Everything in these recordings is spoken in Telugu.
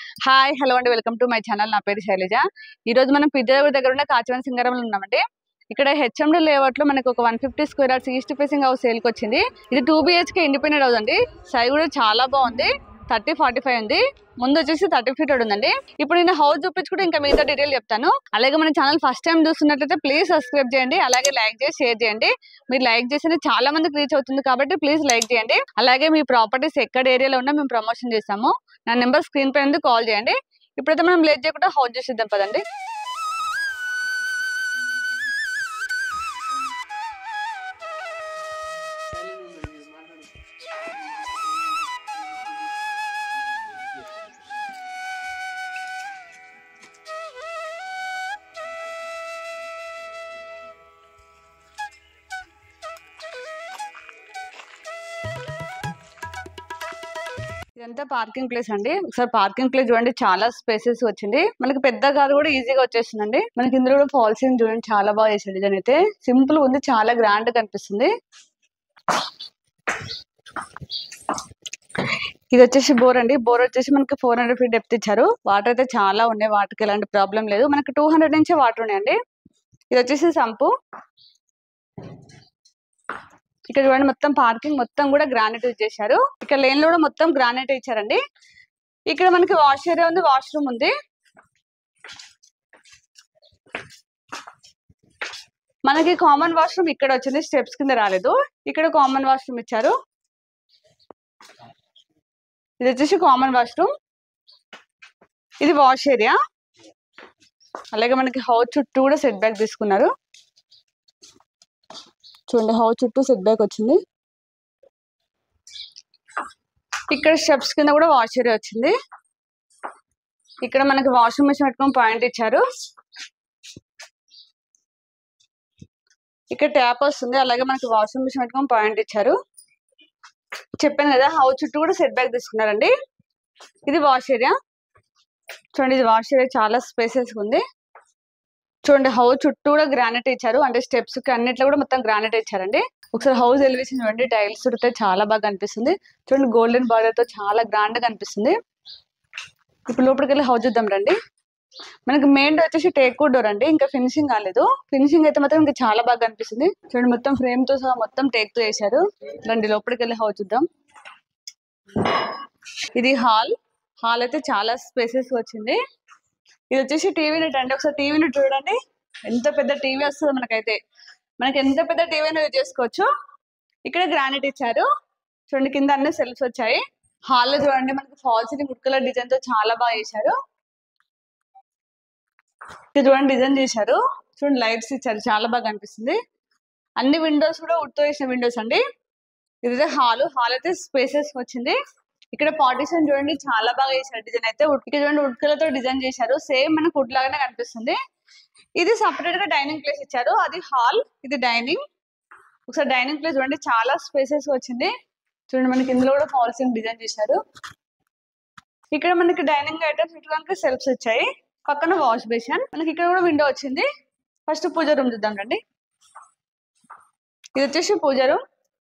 హాయ్ హలో అండి, వెల్కమ్ టు మై ఛానల్. నా పేరు శైలజ. ఈ రోజు మనం పిజ్జాగూడ దగ్గర ఉన్న కాచివన్ సింగారంలో ఉన్నామండి. ఇక్కడ హెచ్ఎండి లేఅవుట్ లో మనకు ఒక 150 square yards east facing house sale కి వచ్చింది. ఇది 2 BHK ఇండిపెండెంట్ హౌస్ అండి. సైజ్ కూడా చాలా బాగుంది. 30-45 ఉంది. ముందు వచ్చేసి 30 feet ఉందండి. ఇప్పుడు నేను హౌస్ చూపించుకుంటే ఇంకా మిగతా డీటెయిల్ చెప్తాను. అలాగే మన ఛానల్ ఫస్ట్ టైం చూస్తున్నట్లయితే ప్లీజ్ సబ్స్క్రైబ్ చేయండి. అలాగే లైక్ చేసి షేర్ చేయండి. మీరు లైక్ చేస్తే చాలా మందికి రీచ్ అవుతుంది కాబట్టి ప్లీజ్ లైక్ చేయండి. అలాగే మీ ప్రాపర్టీస్ ఎక్కడ ఏరియాలో ఉన్నా మేము ప్రమోషన్ చేస్తాము. నా నెంబర్ స్క్రీన్ పై ఉంది, కాల్ చేయండి. ఇప్పుడైతే మనం లేట్ చేయకుండా హౌస్ చూసిద్దాం పదండి. ఇదంతా పార్కింగ్ ప్లేస్ అండి. ఒకసారి పార్కింగ్ ప్లేస్ చూడండి, చాలా స్పేసెస్ వచ్చింది. మనకి పెద్ద కార్ కూడా ఈజీగా వచ్చేస్తుందండి. మనకి ఇందులో కూడా ఫాల్ సీలింగ్ చూడండి, చాలా బాగా చేసాడు. డిజైన్ అయితే సింపుల్ ఉంది, చాలా గ్రాండ్ కనిపిస్తుంది. ఇది వచ్చేసి బోర్ అండి. బోర్ వచ్చేసి మనకి 400 feet డెప్త్ ఇచ్చారు. వాటర్ అయితే చాలా ఉన్నాయి, వాటికి ఎలాంటి ప్రాబ్లం లేదు. మనకి 200 నుంచే వాటర్ ఉన్నాయండి. ఇది వచ్చేసి సంపు. ఇక్కడ చూడండి, మొత్తం పార్కింగ్ మొత్తం కూడా గ్రానైట్ యూజ్ చేశారు. ఇక్కడ లేన్ లో కూడా మొత్తం గ్రానైట్ ఇచ్చారండి. ఇక్కడ మనకి వాష్ ఏరియా ఉంది, వాష్రూమ్ ఉంది. మనకి కామన్ వాష్రూమ్ ఇక్కడ వచ్చింది, స్టెప్స్ కింద రాలేదు. ఇక్కడ కామన్ వాష్రూమ్ ఇచ్చారు. ఇది వచ్చేసి కామన్ వాష్రూమ్, ఇది వాష్ ఏరియా. అలాగే మనకి హౌస్ చుట్టూ కూడా సెట్ బ్యాక్ తీసుకున్నారు. చూడండి, హౌస్ చుట్టూ సెట్ బ్యాక్ వచ్చింది. ఇక్కడ స్టెప్స్ కింద కూడా వాష్ ఏరియా వచ్చింది. ఇక్కడ మనకి వాషింగ్ మెషిన్ పెట్టుకొని పాయింట్ ఇచ్చారు. ఇక్కడ ట్యాప్ వస్తుంది. అలాగే మనకి వాషింగ్ మెషిన్ పెట్టుకొని పాయింట్ ఇచ్చారు. చెప్పాను కదా, హౌస్ చుట్టూ కూడా సెట్ బ్యాక్ తీసుకున్నారండి. ఇది వాష్ ఏరియా. చూడండి, ఇది వాష్ ఏరియా, చాలా స్పేసెస్ ఉంది. చూడండి, హౌస్ చుట్టూ కూడా గ్రానైట్ ఇచ్చారు. అంటే స్టెప్స్ కి అన్నిట్లో కూడా మొత్తం గ్రానైట్ ఇచ్చారండి. ఒకసారి హౌస్ ఎలివేషన్ చూడండి, టైల్స్ చుడితే చాలా బాగా కనిపిస్తుంది. చూడండి, గోల్డెన్ బార్డర్ తో చాలా గ్రాండ్ గా కనిపిస్తుంది. ఇప్పుడు లోపలికి వెళ్ళి హౌస్ చూద్దాం రండి. మనకి మెయిన్ డోర్ వచ్చేసి టేక్ వుడ్ డోర్ అండి. ఇంకా ఫినిషింగ్ కాలేదు. ఫినిషింగ్ అయితే మాత్రం ఇంకా చాలా బాగా కనిపిస్తుంది. చూడండి, మొత్తం ఫ్రేమ్ తో సహా మొత్తం టేక్ తో వేశారు. రండి లోపలికి వెళ్ళి హౌస్ చూద్దాం. ఇది హాల్. హాల్ అయితే చాలా స్పేసెస్ వచ్చింది. ఇది వచ్చేసి టీవీ యూనిట్ అండి. ఒకసారి టీవీ యూనిట్ చూడండి, ఎంత పెద్ద టీవీ వస్తుంది మనకైతే. మనకి ఎంత పెద్ద టీవీ యూజ్ చేసుకోవచ్చు. ఇక్కడ గ్రానైట్ ఇచ్చారు. చూడండి, కింద అన్ని సెల్ఫ్స్ వచ్చాయి. హాల్ లో చూడండి, మనకి fall ceiling wood colour design తో చాలా బాగా చేశారు. ఇది చూడండి, డిజైన్ చేశారు. చూడండి, లైట్స్ ఇచ్చారు, చాలా బాగా అనిపిస్తుంది. అన్ని విండోస్ కూడా వుడ్ తో వేసిన విండోస్ అండి. ఇదే హాల్. హాల్ అయితే స్పేసెస్ వచ్చింది. ఇక్కడ పార్టిషన్ చూడండి, చాలా బాగా చేశారు. డిజైన్ అయితే ఇక్కడ చూడండి, వుడ్ కలర్ తో డిజైన్ చేశారు. సేమ్ మనకు వుడ్ లాగానే కనిపిస్తుంది. ఇది సపరేట్ గా డైనింగ్ ప్లేస్ ఇచ్చారు. అది హాల్, ఇది డైనింగ్. ఒకసారి డైనింగ్ ప్లేస్ చూడండి, చాలా స్పేసెస్ వచ్చింది. చూడండి, మనకి ఇందులో కూడా ఫాల్ సీలింగ్ డిజైన్ చేశారు. ఇక్కడ మనకి డైనింగ్ ఐటమ్స్ ఇటువంటి సెల్ఫ్స్ వచ్చాయి. పక్కన వాష్ బేసిన్. మనకి ఇక్కడ కూడా విండో వచ్చింది. ఫస్ట్ పూజ రూమ్ చూద్దాం రండి. ఇది వచ్చేసి పూజ రూమ్.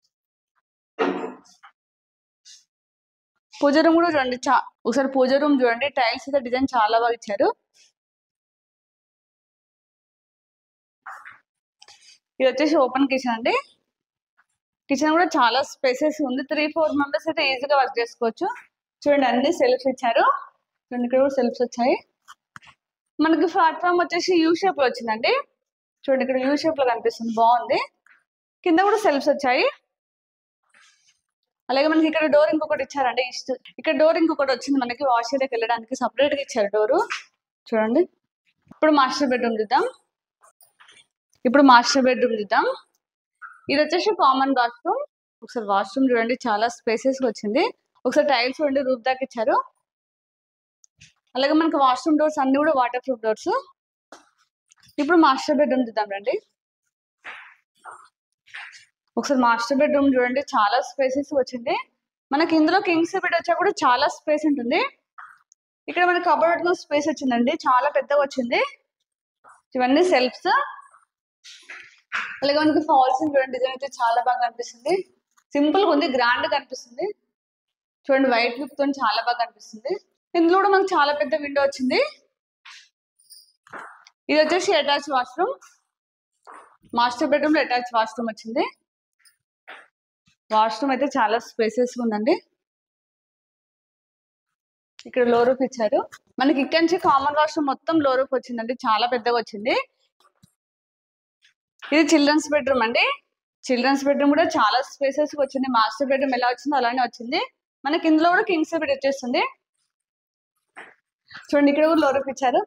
పూజ రూమ్ కూడా చూడండి, ఒకసారి పూజ రూమ్ చూడండి, టైల్స్ అయితే డిజైన్ చాలా బాగా ఇచ్చారు. ఇది వచ్చేసి ఓపెన్ కిచెన్ అండి. కిచెన్ కూడా చాలా స్పేసెస్ ఉంది. 3-4 మెంబర్స్ అయితే ఈజీగా వర్క్ చేసుకోవచ్చు. చూడండి, అన్ని సెల్ఫ్స్ ఇచ్చారు. చూడండి, ఇక్కడ కూడా సెల్ఫ్స్ వచ్చాయి. మనకి ప్లాట్ఫామ్ వచ్చేసి యూ షేప్ లో వచ్చిందండి. చూడండి, ఇక్కడ యూ షేప్ లో కనిపిస్తుంది, బాగుంది. కింద కూడా సెల్ఫ్స్ వచ్చాయి. అలాగే మనకి ఇక్కడ డోర్ ఇంకొకటి ఇచ్చారండి. ఇక్కడ డోర్ ఇంకొకటి వచ్చింది. మనకి వాష్ ఏరియాకి వెళ్ళడానికి సపరేట్ గా ఇచ్చారు డోరు. చూడండి, ఇప్పుడు మాస్టర్ బెడ్రూమ్ చూద్దాం. ఇది వచ్చేసి కామన్ వాష్రూమ్. ఒకసారి వాష్రూమ్ చూడండి, చాలా స్పేసెస్ వచ్చింది. ఒకసారి టైల్స్ చూడండి, రూఫ్ దాకా ఇచ్చారు. అలాగే మనకి వాష్రూమ్ డోర్స్ అన్ని కూడా వాటర్ ప్రూఫ్ డోర్స్. ఇప్పుడు మాస్టర్ బెడ్రూమ్ చూద్దాం రండి. ఒకసారి మాస్టర్ బెడ్రూమ్ చూడండి, చాలా స్పేసెస్ వచ్చింది. మనకి ఇందులో కింగ్స్ బెడ్ వచ్చా కూడా చాలా స్పేస్ ఉంటుంది. ఇక్కడ మనకి కబోర్డ్ స్పేస్ వచ్చిందండి, చాలా పెద్దగా వచ్చింది. ఇవన్నీ సెల్ఫ్స్. అలాగే మనకి ఫాల్స్ చూడండి, డిజైన్ అయితే చాలా బాగా కనిపిస్తుంది. సింపుల్ గా ఉంది, గ్రాండ్ గా కనిపిస్తుంది. చూడండి, వైట్ లుక్ తో చాలా బాగా కనిపిస్తుంది. ఇందులో కూడా మనకు చాలా పెద్ద విండో వచ్చింది. ఇది వచ్చేసి అటాచ్ వాష్రూమ్. మాస్టర్ బెడ్రూమ్ లో అటాచ్ వాష్రూమ్ వచ్చింది. వాష్రూమ్ అయితే చాలా స్పేసెస్ ఉందండి. ఇక్కడ లో రూఫ్ ఇచ్చారు. మనకి ఇక్కడ నుంచి కామన్ వాష్రూమ్ మొత్తం లో రూఫ్ వచ్చిందండి, చాలా పెద్దగా వచ్చింది. ఇది చిల్డ్రన్స్ బెడ్రూమ్ అండి. చిల్డ్రన్స్ బెడ్రూమ్ కూడా చాలా స్పేసెస్ వచ్చింది. మాస్టర్ బెడ్రూమ్ ఎలా వచ్చిందో అలానే వచ్చింది. మనకి ఇందులో కూడా కింగ్స్ బెడ్ వచ్చేస్తుంది. చూడండి ఇక్కడ కూడా లో రూఫ్ ఇచ్చారు.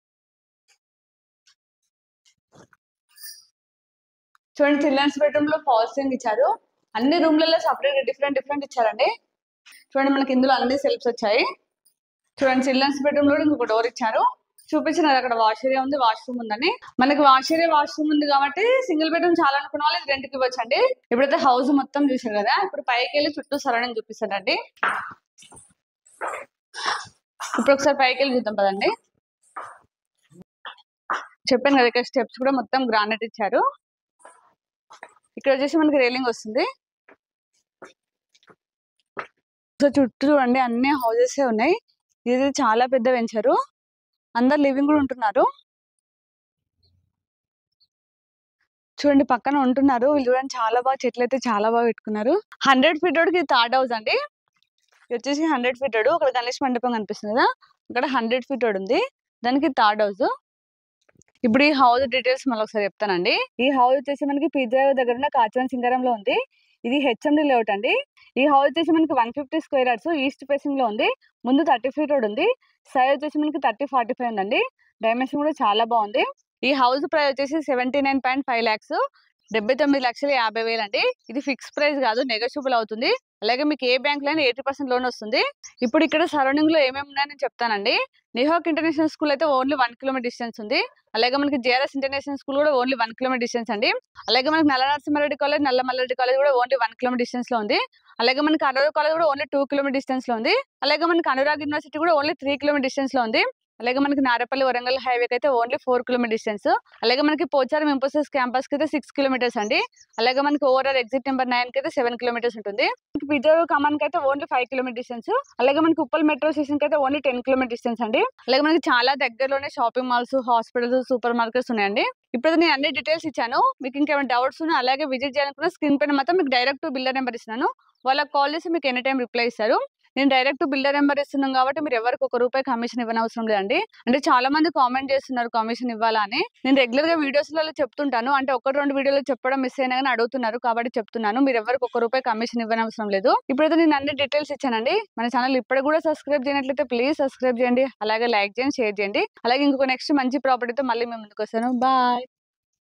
చూడండి చిల్డ్రన్స్ బెడ్రూమ్ లో ఫాల్ సీలింగ్ ఇచ్చారు. అన్ని రూమ్లలో సపరేట్ డిఫరెంట్ ఇచ్చారండి. చూడండి మనకి ఇందులో అన్ని సెల్ఫ్స్ వచ్చాయి. చూడండి చిల్డ్రన్స్ బెడ్రూమ్ లో ఇంకొక డోర్ ఇచ్చారు. చూపించినారు అక్కడ వాష్ ఏరియా ఉంది, వాష్రూమ్ ఉందని. మనకి వాష్ ఏరియా వాష్రూమ్ ఉంది కాబట్టి సింగిల్ బెడ్రూమ్ చాలా అనుకున్న వాళ్ళు ఇది రెంట్కి ఇవ్వచ్చండి. ఇప్పుడైతే హౌస్ మొత్తం చూసారు కదా, ఇప్పుడు పైకి వెళ్ళి చుట్టూ సరౌండింగ్ చూపిస్తానండి. ఇప్పుడు ఒకసారి పైకి వెళ్ళి చూద్దాం పదండి. చెప్పాను కదా ఇక్కడ స్టెప్స్ కూడా మొత్తం గ్రానైట్ ఇచ్చారు. ఇక్కడ వచ్చేసి మనకి రైలింగ్ వస్తుంది. సో చుట్టూ చూడండి అన్ని హౌసెస్ ఉన్నాయి. ఇది చాలా పెద్ద వెంచరు. అందరు లివింగ్ కూడా ఉంటున్నారు. చూడండి పక్కన ఉంటున్నారు వీళ్ళు. చూడండి చాలా బాగా చెట్లు అయితే చాలా బాగా పెట్టుకున్నారు. 100 feet రోడ్కి ఇది థర్డ్ హౌస్ అండి. ఇది వచ్చేసి 100 feet రోడ్. అక్కడ గణేష్ మండపం కనిపిస్తుంది కదా, అక్కడ 100 feet రోడ్ ఉంది, దానికి థర్డ్ హౌస్. ఇప్పుడు ఈ హౌస్ డీటెయిల్స్ మళ్ళీ ఒకసారి చెప్తానండి. ఈ హౌస్ వచ్చేసి మనకి పిజ్జా దగ్గర ఉన్న కాచివన్ సింగారంలో ఉంది. ఇది హెచ్ఎండి లేఅవుట్ అండి. ఈ హౌస్ వచ్చేసి మనకి 150 square yards ఈస్ట్ ఫేసింగ్ లో ఉంది. ముందు 30 feet రోడ్ ఉంది. సైజ్ వచ్చేసి మనకి 30-45 ఉందండి. డైమెన్షన్ కూడా చాలా బాగుంది. ఈ హౌస్ ప్రైస్ వచ్చేసి 79.5 lakhs, 79,50,000 అండి. ఇది ఫిక్స్ ప్రైస్ కాదు, నెగోషియబుల్ అవుతుంది. అలాగే మీకు ఏ బ్యాంక్ లో 80% లోన్ వస్తుంది. ఇప్పుడు ఇక్కడ సరౌండింగ్ లో ఏమేమి ఉన్నాయని నేను చెప్తానండి. నిహాక్ ఇంటర్నేషనల్ స్కూల్ అయితే ఓన్లీ 1 kilometer డిస్టెన్స్ ఉంది. అలాగే మనకి జేఆర్ఎస్ ఇంటర్నేషనల్ స్కూల్ కూడా ఓన్లీ 1 kilometer డిస్టెన్స్ అండి. అలాగే మనకి నల్ల నరసింహారెడ్డి కాలేజ్, నల్ల మల్లారెడ్డి కాలేజ్ కూడా ఓన్లీ 1 kilometer డిస్టెన్స్ లో ఉంది. అలాగే మనకి అరవై కాలేజ్ కూడా ఓన్లీ 2 kilometer డిస్టెన్స్ లో ఉంది. అలాగే మనకి అనురాగ్ యూనివర్సిటీ కూడా ఓన్లీ 3 kilometer డిస్టెన్స్ లో ఉంది. అలాగే మనకి నారపల్లి వరంగల్ హైవేకి అయితే ఓన్లీ 4 kilometer డిస్టెన్స్. అలాగే మనకి పోచారం ఇంపోసిస్ క్యాంపస్ కి అయితే 6 kilometers అండి. అలాగే మనకి ఓవరాల్ ఎగ్జిట్ నెంబర్ 9 కి అయితే 7 kilometers ఉంటుంది. పిజ్జా కమాన్ కి అయితే ఓన్లీ 5 kilometer డిస్టెన్స్. అలాగే మనకి ఉప్పల్ మెట్రో స్టేషన్ కి అయితే ఓన్లీ 10 kilometer డిస్టెన్స్ అండి. అలాగే మనకి చాలా దగ్గరలోనే shopping malls, hospitals, supermarkets ఉన్నాయండి. ఇప్పుడు నేను అన్ని డీటెయిల్స్ ఇచ్చాను. మీకు ఇంకేమైనా డౌట్స్ ఉన్నా అలాగే విజిట్ చేయాలనుకున్న స్క్రీన్ పైన మాత్రం మీకు డైరెక్ట్ బిల్డర్ నెంబర్ ఇస్తున్నాను. వాళ్ళకి కాల్ చేసి మీకు ఎనీ టైం రిప్లై ఇస్తారు. నేను డైరెక్ట్ బిల్డర్ నెంబర్ ఇస్తున్నాం కాబట్టి మీరు ఎవరికి ₹1 కమిషన్ ఇవ్వనవసరం లేదండి. అంటే చాలా మంది కామెంట్ చేస్తున్నారు కమిషన్ ఇవ్వాలా అని. నేను రెగ్యులర్ గా వీడియోస్లలో చెప్తుంటాను. అంటే 1-2 వీడియోలు చెప్పడం మిస్ అయినా కానీ అడుగుతున్నారు కాబట్టి చెప్తున్నాను. మీరు ఎవరికి ₹1 కమిషన్ ఇవ్వనవసరం లేదు. ఇప్పుడైతే నేను అన్ని డీటెయిల్స్ ఇచ్చానండి. మన ఛానల్ ఇప్పుడు కూడా సబ్స్క్రైబ్ చేయనట్లయితే ప్లీజ్ సబ్స్క్రైబ్ చేయండి. అలాగే లైక్ చేయండి, షేర్ చేయండి. అలాగే ఇంకొక నెక్స్ట్ మంచి ప్రాపర్టీతో మళ్ళీ మేము ముందుకు వస్తాను. బాయ్.